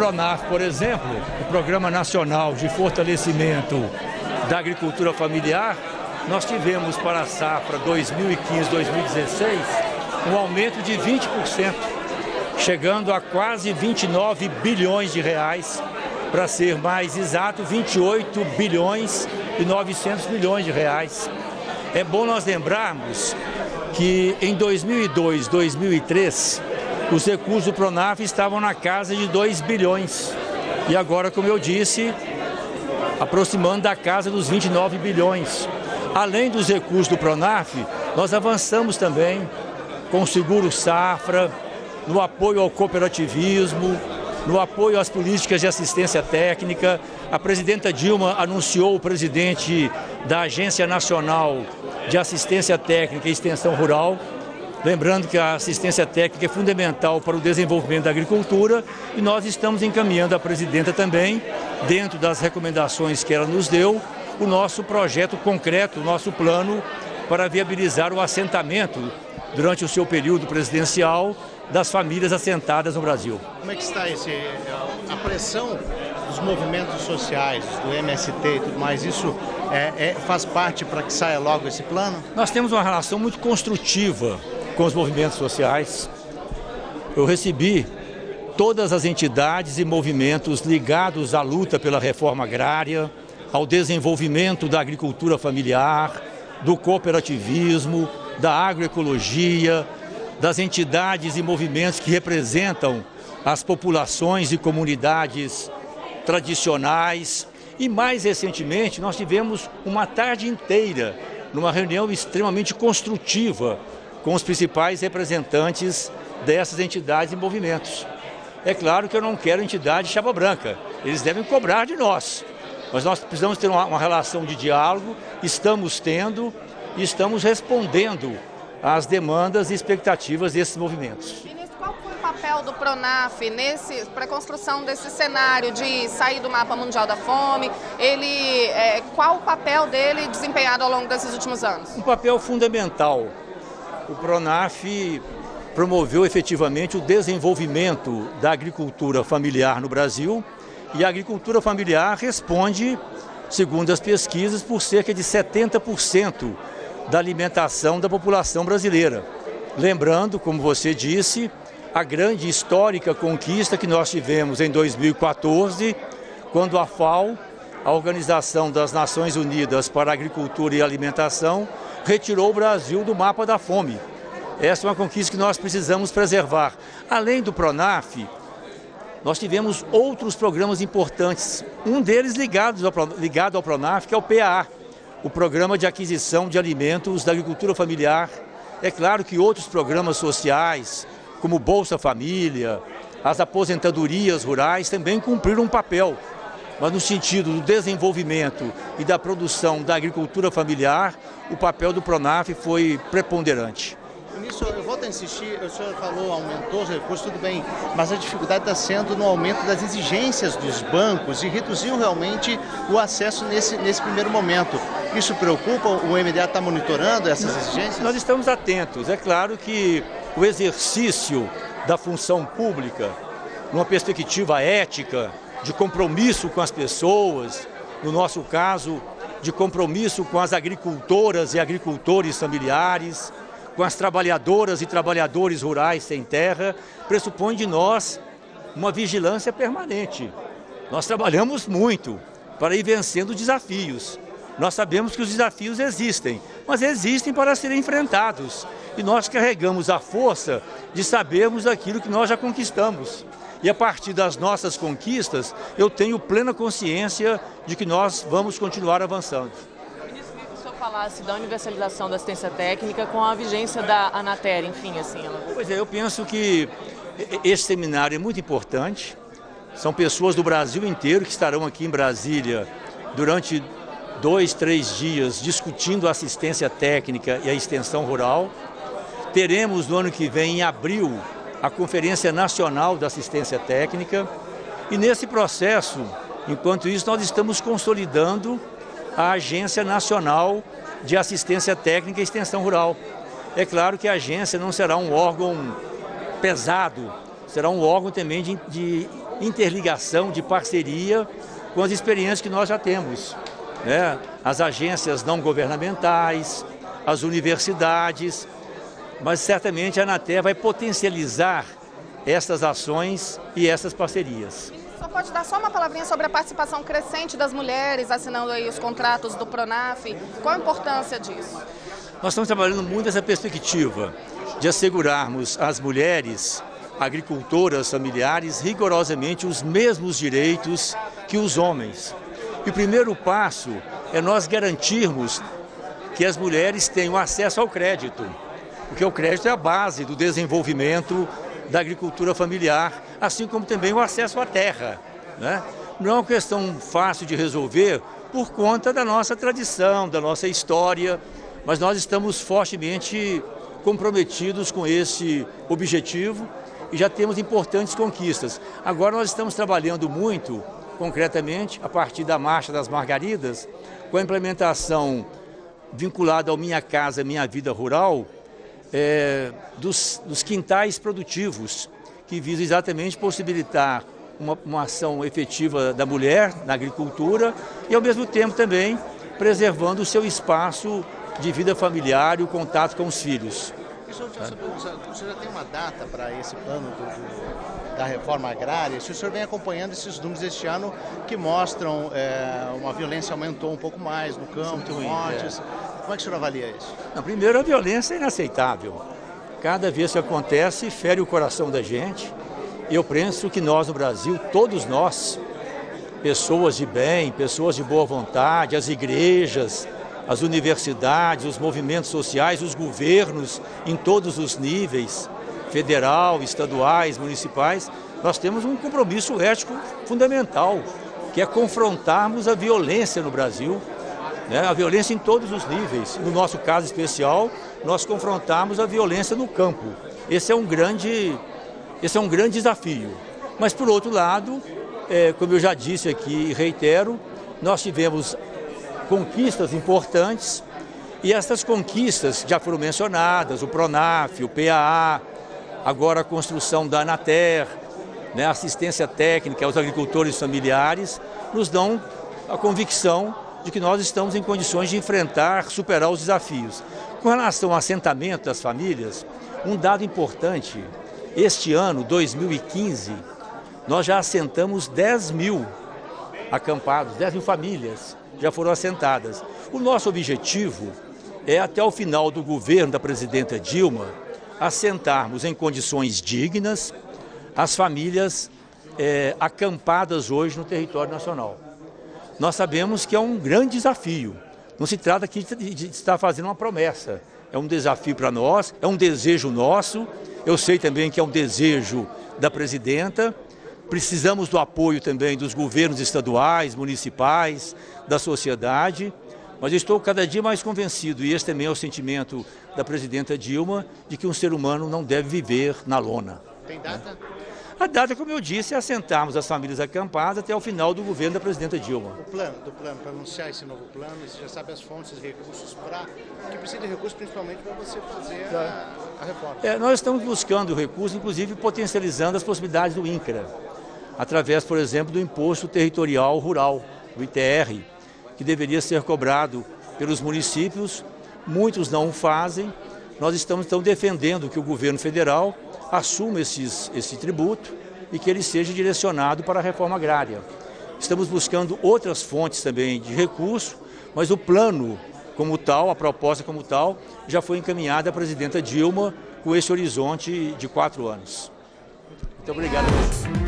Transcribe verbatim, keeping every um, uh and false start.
PRONAF, por exemplo, o Programa Nacional de Fortalecimento da Agricultura Familiar, nós tivemos para a safra dois mil e quinze, dois mil e dezesseis um aumento de vinte por cento, chegando a quase vinte e nove bilhões de reais, para ser mais exato, vinte e oito bilhões e novecentos milhões de reais. É bom nós lembrarmos que em dois mil e dois, dois mil e três, os recursos do PRONAF estavam na casa de dois bilhões. E agora, como eu disse, aproximando da casa dos vinte e nove bilhões. Além dos recursos do PRONAF, nós avançamos também com o Seguro Safra, no apoio ao cooperativismo, no apoio às políticas de assistência técnica. A presidenta Dilma anunciou o presidente da Agência Nacional de Assistência Técnica e Extensão Rural, lembrando que a assistência técnica é fundamental para o desenvolvimento da agricultura e nós estamos encaminhando à presidenta também, dentro das recomendações que ela nos deu, o nosso projeto concreto, o nosso plano para viabilizar o assentamento durante o seu período presidencial das famílias assentadas no Brasil. Como é que está esse, a pressão dos movimentos sociais, do M S T e tudo mais, isso é, é, faz parte para que saia logo esse plano? Nós temos uma relação muito construtiva com os movimentos sociais. Eu recebi todas as entidades e movimentos ligados à luta pela reforma agrária, ao desenvolvimento da agricultura familiar, do cooperativismo, da agroecologia, das entidades e movimentos que representam as populações e comunidades tradicionais. E mais recentemente nós tivemos uma tarde inteira numa reunião extremamente construtiva com os principais representantes dessas entidades e movimentos. É claro que eu não quero entidade chapa branca, eles devem cobrar de nós, mas nós precisamos ter uma, uma relação de diálogo, estamos tendo e estamos respondendo às demandas e expectativas desses movimentos. Ministro, qual foi o papel do PRONAF para a construção desse cenário de sair do mapa mundial da fome? Ele, é, qual o papel dele desempenhado ao longo desses últimos anos? Um papel fundamental. O PRONAF promoveu efetivamente o desenvolvimento da agricultura familiar no Brasil e a agricultura familiar responde, segundo as pesquisas, por cerca de setenta por cento da alimentação da população brasileira. Lembrando, como você disse, a grande histórica conquista que nós tivemos em dois mil e quatorze, quando a FAO, a Organização das Nações Unidas para a Agricultura e Alimentação, retirou o Brasil do mapa da fome. Essa é uma conquista que nós precisamos preservar. Além do PRONAF, nós tivemos outros programas importantes, um deles ligado ao, ligado ao PRONAF, que é o P A A, o Programa de Aquisição de Alimentos da Agricultura Familiar. É claro que outros programas sociais, como Bolsa Família, as aposentadorias rurais, também cumpriram um papel, mas no sentido do desenvolvimento e da produção da agricultura familiar, o papel do PRONAF foi preponderante. Ministro, eu volto a insistir, o senhor falou, aumentou os recursos, tudo bem, mas a dificuldade está sendo no aumento das exigências dos bancos e reduziu realmente o acesso nesse, nesse primeiro momento. Isso preocupa? O M D A está monitorando essas exigências? Nós estamos atentos. É claro que o exercício da função pública, numa perspectiva ética, de compromisso com as pessoas, no nosso caso, de compromisso com as agricultoras e agricultores familiares, com as trabalhadoras e trabalhadores rurais sem terra, pressupõe de nós uma vigilância permanente. Nós trabalhamos muito para ir vencendo desafios. Nós sabemos que os desafios existem, mas existem para serem enfrentados. E nós carregamos a força de sabermos aquilo que nós já conquistamos. E a partir das nossas conquistas, eu tenho plena consciência de que nós vamos continuar avançando. Falasse da universalização da assistência técnica com a vigência da Anater, enfim, assim. Ela... Pois é, eu penso que esse seminário é muito importante. São pessoas do Brasil inteiro que estarão aqui em Brasília durante dois, três dias discutindo a assistência técnica e a extensão rural. Teremos no ano que vem, em abril, a Conferência Nacional da Assistência Técnica. E nesse processo, enquanto isso, nós estamos consolidando a Agência Nacional de Assistência Técnica e Extensão Rural. É claro que a agência não será um órgão pesado, será um órgão também de, de interligação, de parceria com as experiências que nós já temos, né? As agências não governamentais, as universidades, mas certamente a Anatel vai potencializar essas ações e essas parcerias. Só pode dar só uma palavrinha sobre a participação crescente das mulheres assinando aí os contratos do Pronaf? Qual a importância disso? Nós estamos trabalhando muito nessa perspectiva de assegurarmos às mulheres agricultoras familiares rigorosamente os mesmos direitos que os homens. E o primeiro passo é nós garantirmos que as mulheres tenham acesso ao crédito, porque o crédito é a base do desenvolvimento da agricultura familiar, assim como também o acesso à terra, né? Não é uma questão fácil de resolver por conta da nossa tradição, da nossa história, mas nós estamos fortemente comprometidos com esse objetivo e já temos importantes conquistas. Agora nós estamos trabalhando muito, concretamente, a partir da Marcha das Margaridas, com a implementação vinculada ao Minha Casa Minha Vida Rural, é, dos, dos quintais produtivos, que visa exatamente possibilitar uma, uma ação efetiva da mulher na agricultura e, ao mesmo tempo, também preservando o seu espaço de vida familiar e o contato com os filhos. O senhor já tem uma data para esse plano do, do, da reforma agrária? Se o senhor vem acompanhando esses números este ano que mostram é, uma violência aumentou um pouco mais no campo, mortes, é. Como é que o senhor avalia isso? Não, primeiro, a violência é inaceitável. Cada vez que acontece, fere o coração da gente. E eu penso que nós no Brasil, todos nós, pessoas de bem, pessoas de boa vontade, as igrejas, as universidades, os movimentos sociais, os governos em todos os níveis, federal, estaduais, municipais, nós temos um compromisso ético fundamental, que é confrontarmos a violência no Brasil, né? A violência em todos os níveis. No nosso caso especial, nós confrontamos a violência no campo. Esse é um grande, esse é um grande desafio. Mas, por outro lado, é, como eu já disse aqui e reitero, nós tivemos conquistas importantes e essas conquistas já foram mencionadas, o Pronaf, o P A A, agora a construção da Anatel, né, assistência técnica aos agricultores familiares, nos dão a convicção de que nós estamos em condições de enfrentar, superar os desafios. Com relação ao assentamento das famílias, um dado importante, este ano, dois mil e quinze, nós já assentamos dez mil acampados, dez mil famílias já foram assentadas. O nosso objetivo é, até o final do governo da presidenta Dilma, assentarmos em condições dignas as famílias é, acampadas hoje no território nacional. Nós sabemos que é um grande desafio. Não se trata aqui de estar fazendo uma promessa. É um desafio para nós, é um desejo nosso. Eu sei também que é um desejo da presidenta. Precisamos do apoio também dos governos estaduais, municipais, da sociedade. Mas eu estou cada dia mais convencido, e esse também é o sentimento da presidenta Dilma, de que um ser humano não deve viver na lona. Tem data? Né? A data, como eu disse, é assentarmos as famílias acampadas até o final do governo da presidenta Dilma. O plano, do plano, para anunciar esse novo plano, você já sabe as fontes, os recursos para... que precisa de recursos principalmente para você fazer a, a reforma. É, nós estamos buscando recursos, inclusive potencializando as possibilidades do INCRA, através, por exemplo, do Imposto Territorial Rural, do I T R, que deveria ser cobrado pelos municípios. Muitos não o fazem. Nós estamos, então, defendendo que o governo federal assuma esses, esse tributo e que ele seja direcionado para a reforma agrária. Estamos buscando outras fontes também de recurso, mas o plano como tal, a proposta como tal, já foi encaminhada à presidenta Dilma com esse horizonte de quatro anos. Muito obrigado a você.